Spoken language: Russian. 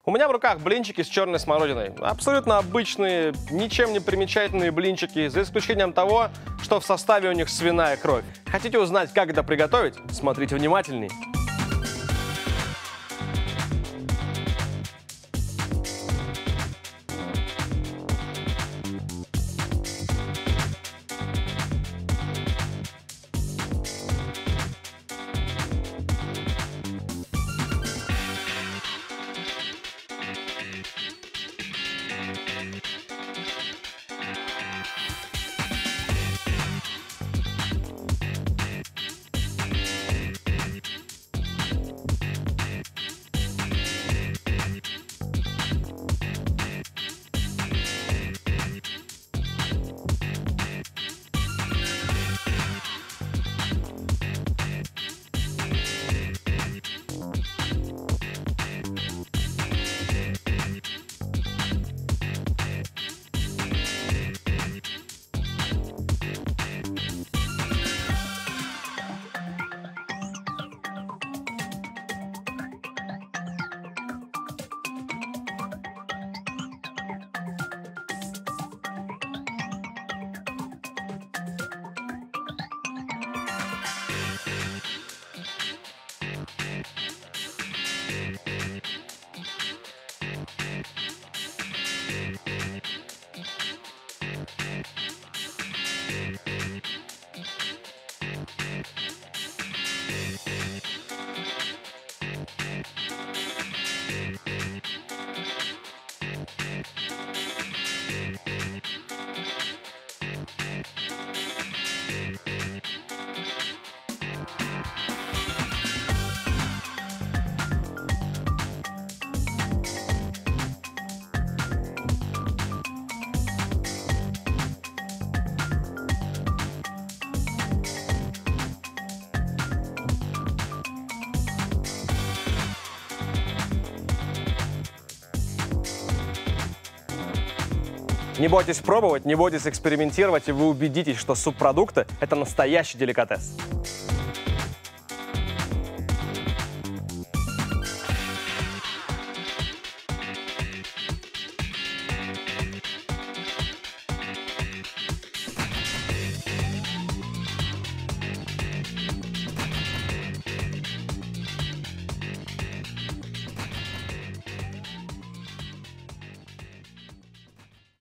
У меня в руках блинчики с черной смородиной. Абсолютно обычные, ничем не примечательные блинчики, за исключением того, что в составе у них свиная кровь. Хотите узнать, как это приготовить? Смотрите внимательней. Не бойтесь пробовать, не бойтесь экспериментировать, и вы убедитесь, что субпродукты – это настоящий деликатес.